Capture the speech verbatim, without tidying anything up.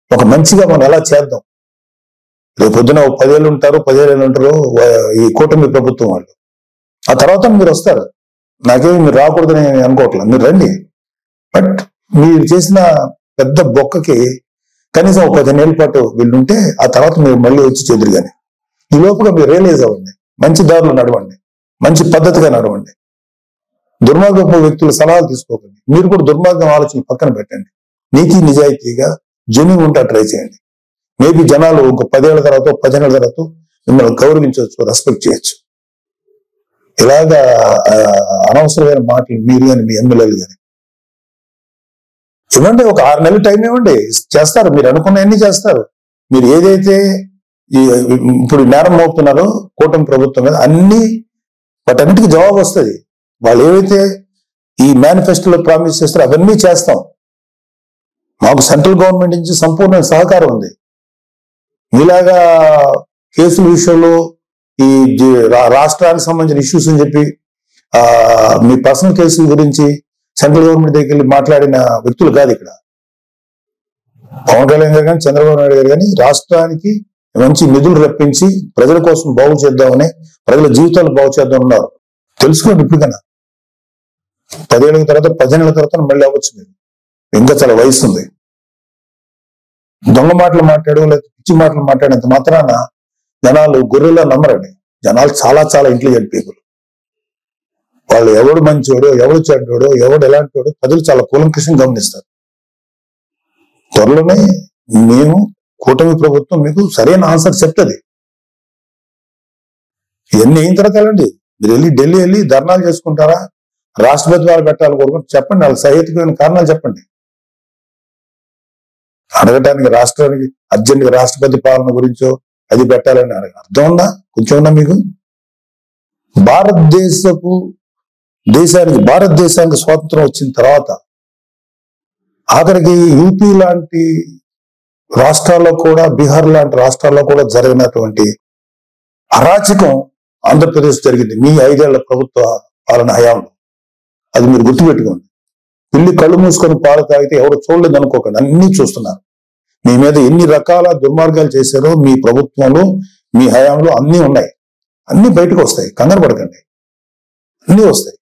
ఒక మంచిగా మనం ఎలా చేద్దాం. రేపు పొద్దున పదేళ్ళు ఉంటారు, పదేళ్ళు ఉంటారు ఈ కూటమి ప్రభుత్వం వాళ్ళు. ఆ తర్వాత మీరు వస్తారు. నాకేమి మీరు రాకూడదని నేను అనుకోవట్లేదు, మీరు రండి. బట్ మీరు చేసిన పెద్ద బొక్కకి కనీసం ఒక పదిహేను పాటు వీళ్ళుంటే ఆ తర్వాత మీరు మళ్ళీ వచ్చి చెదురు. కానీ ఈ లోపుగా మీరు రియలైజ్ అవ్వండి, మంచి దారులు నడవండి, మంచి పద్ధతిగా నడవండి. దుర్మార్గపు వ్యక్తుల సలహాలు తీసుకోకండి. మీరు కూడా దుర్మార్గం ఆలోచన పక్కన పెట్టండి. నీతి నిజాయితీగా జెన్యూన్ ఉంటా ట్రై చేయండి. మేబీ జనాలు ఒక పదేళ్ల తర్వాత పదిహేనుల తర్వాత మిమ్మల్ని గౌరవించవచ్చు, రెస్పెక్ట్ చేయొచ్చు. ఇలాగా అనవసరమైన మాటలు మీరు కానీ మీ ఎమ్మెల్యేలు కానీ ఇవ్వండి. ఒక ఆరు నెలలు టైం ఇవ్వండి, చేస్తారు. మీరు అనుకున్నవన్నీ చేస్తారు. మీరు ఏదైతే ఇప్పుడు నేరం మోపుతున్నారో కూటమి ప్రభుత్వం మీద అన్ని వాటన్నిటికీ జవాబు వస్తుంది. వాళ్ళు ఏవైతే ఈ మేనిఫెస్టోలో ప్రామిస్ చేస్తారో అవన్నీ చేస్తాం. మాకు సెంట్రల్ గవర్నమెంట్ నుంచి సంపూర్ణ సహకారం ఉంది. మీలాగా కేసుల విషయంలో ఈ రాష్ట్రానికి సంబంధించిన ఇష్యూస్ అని చెప్పి ఆ మీ పర్సనల్ కేసుల గురించి సెంట్రల్ గవర్నమెంట్ దగ్గరికి వెళ్ళి మాట్లాడిన వ్యక్తులు కాదు ఇక్కడ. పవన్ కళ్యాణ్ గారు కానీ చంద్రబాబు నాయుడు గారు కానీ రాష్ట్రానికి మంచి నిధులు రప్పించి ప్రజల కోసం బాగు చేద్దామని, ప్రజల జీవితాలు బాగు చేద్దాం ఉన్నారు. తెలుసుకోండి. ఇప్పుడు కన్నా పదేళ్ళ తర్వాత పదిహేనుల తర్వాత మళ్ళీ అవ్వచ్చు. మీరు ఇంకా చాలా వయసు ఉంది. దొంగ మాటలు మాట్లాడు లేదా పిచ్చి మాటలు మాట్లాడేంత మాత్రాన జనాలు గొర్రెలా నమ్మరండి. జనాలు చాలా చాలా ఇంటెలిజెంట్ పీపుల్. వాళ్ళు ఎవడు మంచోడో, ఎవడు చెడ్డోడో, ఎవడు ఎలాంటి వాడో ప్రజలు చాలా కూలంకషంగా గమనిస్తారు. త్వరలోనే మేము కూటమి ప్రభుత్వం మీకు సరైన ఆన్సర్ చెప్తుంది. ఇవన్నీ అయిన తర్వాత వెళ్ళండి. మీరు వెళ్ళి ఢిల్లీ వెళ్ళి ధర్నాలు చేసుకుంటారా, రాష్ట్రపతి వాళ్ళు పెట్టాలి కోరుకుంటే చెప్పండి. వాళ్ళకి సహేతుకమైన కారణాలు చెప్పండి. అడగటానికి రాష్ట్రానికి అర్జెంట్గా రాష్ట్రపతి పాలన గురించో అది పెట్టాలని అడగ అర్థం ఉందా? కొంచెం ఉందా మీకు? భారతదేశపు దేశానికి భారతదేశానికి స్వాతంత్రం వచ్చిన తర్వాత ఆఖరికి యూపీ లాంటి రాష్ట్రాల్లో కూడా, బీహార్ లాంటి రాష్ట్రాల్లో కూడా జరిగినటువంటి అరాచకం ఆంధ్రప్రదేశ్ జరిగింది మీ ఐదేళ్ల ప్రభుత్వ పాలన హయాంలో. అది మీరు గుర్తుపెట్టుకోండి. పిల్లి కళ్ళు మూసుకొని పాలు తాగితే ఎవరు చూడలేదు అనుకోకండి, అన్ని చూస్తున్నారు. మీ మీద ఎన్ని రకాల దుర్మార్గాలు చేశారో మీ ప్రభుత్వంలో, మీ హయాంలో అన్ని ఉన్నాయి. అన్ని బయటకు వస్తాయి, కంగారు పడకండి, అన్ని వస్తాయి.